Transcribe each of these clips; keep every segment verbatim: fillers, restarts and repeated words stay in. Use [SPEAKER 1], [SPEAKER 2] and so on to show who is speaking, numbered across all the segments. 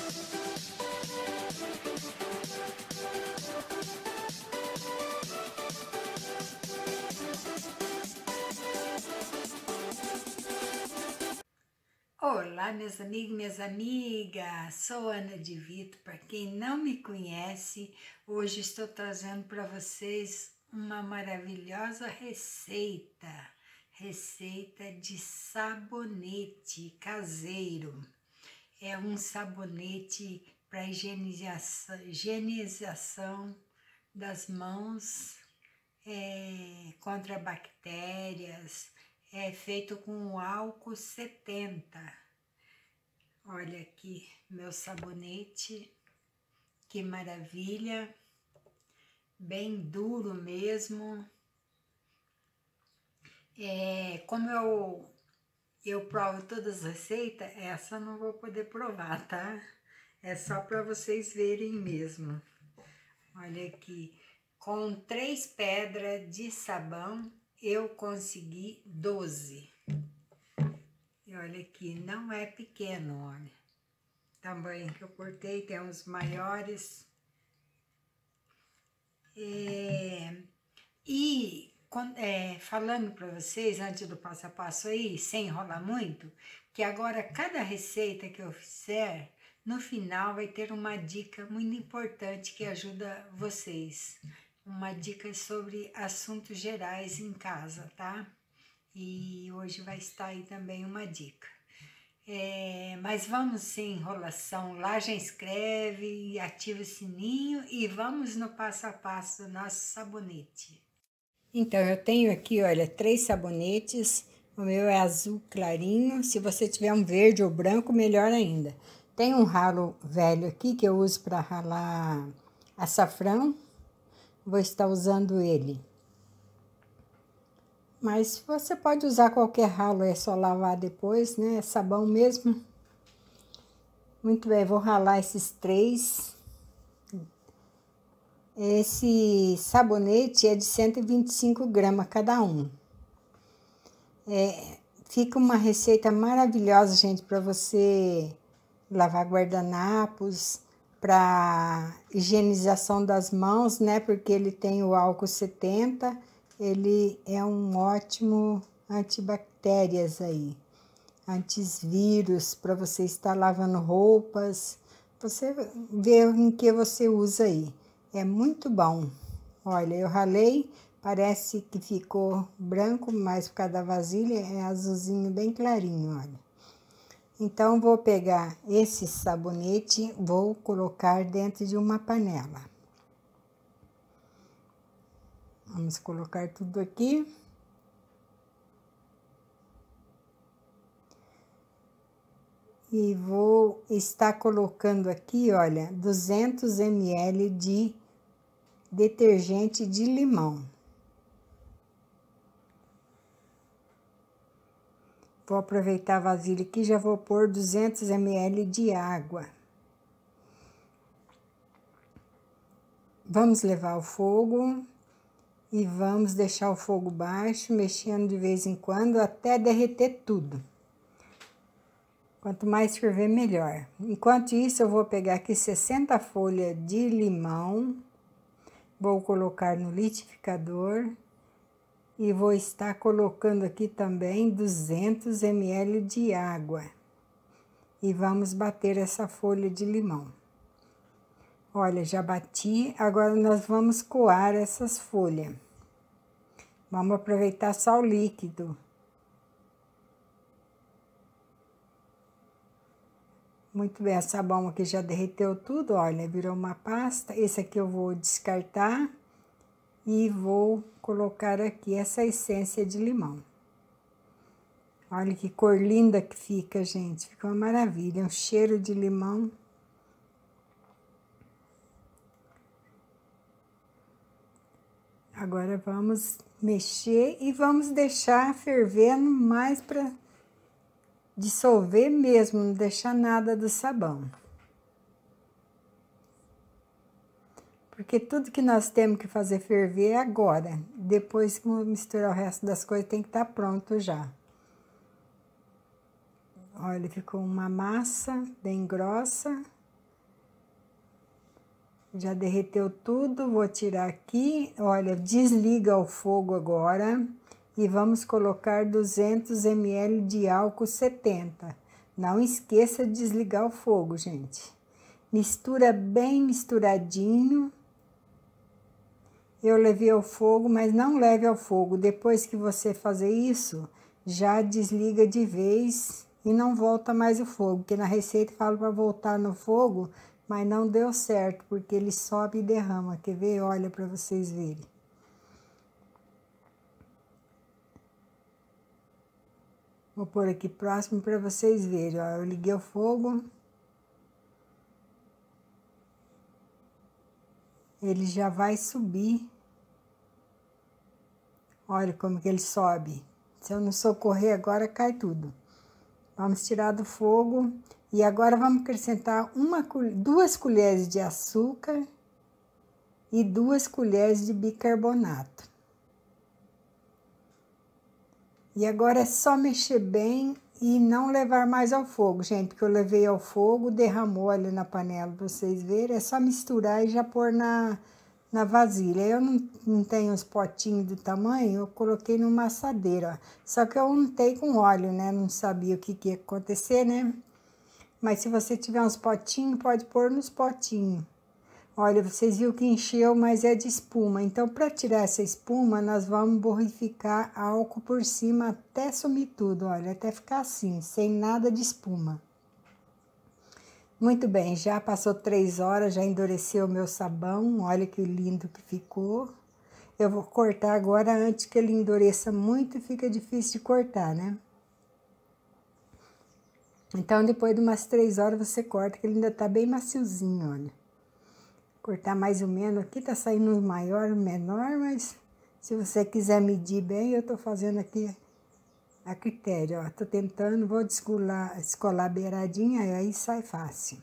[SPEAKER 1] Olá, meus amigos, minhas amigas, sou Ana de Vito. Para quem não me conhece, hoje estou trazendo para vocês uma maravilhosa receita, receita de sabonete caseiro. É um sabonete para higienização, higienização das mãos, é, contra bactérias. É feito com álcool setenta. Olha aqui meu sabonete, que maravilha, bem duro mesmo. É, como eu, eu provo todas as receitas, essa eu não vou poder provar, tá? É só para vocês verem mesmo. Olha aqui, com três pedras de sabão, eu consegui doze. E olha aqui, não é pequeno, olha. O tamanho que eu cortei, tem uns maiores. É, e é, falando para vocês, antes do passo a passo aí, sem enrolar muito, que agora cada receita que eu fizer, no final vai ter uma dica muito importante que ajuda vocês. Uma dica sobre assuntos gerais em casa, tá? E hoje vai estar aí também uma dica. É, mas vamos sem enrolação lá, já inscreve, ativa o sininho e vamos no passo a passo do nosso sabonete. Então, eu tenho aqui, olha, três sabonetes. O meu é azul clarinho. Se você tiver um verde ou branco, melhor ainda. Tem um ralo velho aqui que eu uso para ralar açafrão. Vou estar usando ele. Mas você pode usar qualquer ralo, é só lavar depois, né? É sabão mesmo. Muito bem, vou ralar esses três. Esse sabonete é de cento e vinte e cinco gramas cada um. É, fica uma receita maravilhosa, gente, para você lavar guardanapos, para higienização das mãos, né? Porque ele tem o álcool setenta. Ele é um ótimo antibactérias aí, antivírus, para você estar lavando roupas. Você vê em que você usa aí. É muito bom. Olha, eu ralei, parece que ficou branco, mas por causa da vasilha é azulzinho bem clarinho, olha. Então, vou pegar esse sabonete, vou colocar dentro de uma panela. Vamos colocar tudo aqui. E vou estar colocando aqui, olha, duzentos mililitros de detergente de limão. Vou aproveitar a vasilha aqui, já vou pôr duzentos mililitros de água. Vamos levar ao fogo. E vamos deixar o fogo baixo, mexendo de vez em quando, até derreter tudo. Quanto mais ferver, melhor. Enquanto isso, eu vou pegar aqui sessenta folhas de limão. Vou colocar no liquidificador. E vou estar colocando aqui também duzentos mililitros de água. E vamos bater essa folha de limão. Olha, já bati, agora nós vamos coar essas folhas. Vamos aproveitar só o líquido. Muito bem, o sabão aqui já derreteu tudo, olha, virou uma pasta. Esse aqui eu vou descartar e vou colocar aqui essa essência de limão. Olha que cor linda que fica, gente, fica uma maravilha, um cheiro de limão. Agora vamos mexer e vamos deixar fervendo mais para dissolver mesmo, não deixar nada do sabão. Porque tudo que nós temos que fazer ferver é agora. Depois que misturar o resto das coisas, tem que estar pronto já. Olha, ficou uma massa bem grossa. Já derreteu tudo, vou tirar aqui. Olha, desliga o fogo agora e vamos colocar duzentos mililitros de álcool setenta. Não esqueça de desligar o fogo, gente. Mistura bem misturadinho. Eu levei ao fogo, mas não leve ao fogo. Depois que você fazer isso, já desliga de vez e não volta mais o fogo. Porque na receita fala para voltar no fogo, mas não deu certo, porque ele sobe e derrama. Quer ver? Olha para vocês verem. Vou pôr aqui próximo para vocês verem. Ó, eu liguei o fogo. Ele já vai subir. Olha como que ele sobe. Se eu não socorrer agora, cai tudo. Vamos tirar do fogo. E agora vamos acrescentar uma, duas colheres de açúcar e duas colheres de bicarbonato. E agora é só mexer bem e não levar mais ao fogo, gente, porque eu levei ao fogo, derramou ali na panela para vocês verem. É só misturar e já pôr na, na vasilha. Eu não, não tenho os potinhos do tamanho, eu coloquei numa assadeira, ó. Só que eu untei com óleo, né? Não sabia o que, que ia acontecer, né? Mas se você tiver uns potinhos, pode pôr nos potinhos. Olha, vocês viram que encheu, mas é de espuma. Então, para tirar essa espuma, nós vamos borrificar álcool por cima até sumir tudo. Olha, até ficar assim, sem nada de espuma. Muito bem, já passou três horas, já endureceu o meu sabão. Olha que lindo que ficou. Eu vou cortar agora antes que ele endureça muito e fica difícil de cortar, né? Então, depois de umas três horas, você corta, que ele ainda tá bem maciozinho, olha. Cortar mais ou menos, aqui tá saindo maior, menor, mas se você quiser medir bem, eu tô fazendo aqui a critério, ó. Tô tentando, vou descolar, descolar a beiradinha, aí sai fácil.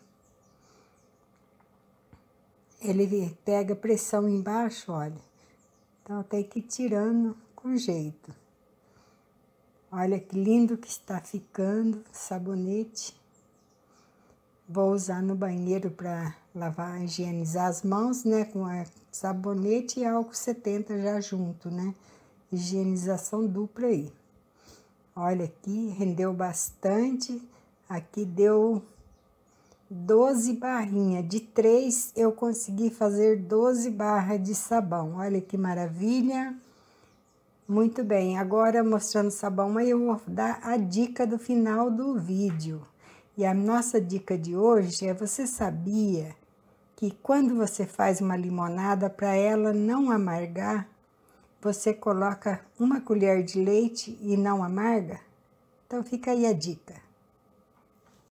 [SPEAKER 1] Ele pega pressão embaixo, olha. Então, tem que ir tirando com jeito. Olha que lindo que está ficando, sabonete. Vou usar no banheiro para lavar, higienizar as mãos, né? Com a sabonete e álcool setenta já junto, né? Higienização dupla aí. Olha aqui, rendeu bastante. Aqui deu doze barrinhas. De três eu consegui fazer doze barras de sabão. Olha que maravilha. Muito bem, agora mostrando o sabão, aí eu vou dar a dica do final do vídeo. E a nossa dica de hoje é: você sabia que quando você faz uma limonada, para ela não amargar, você coloca uma colher de leite e não amarga? Então fica aí a dica.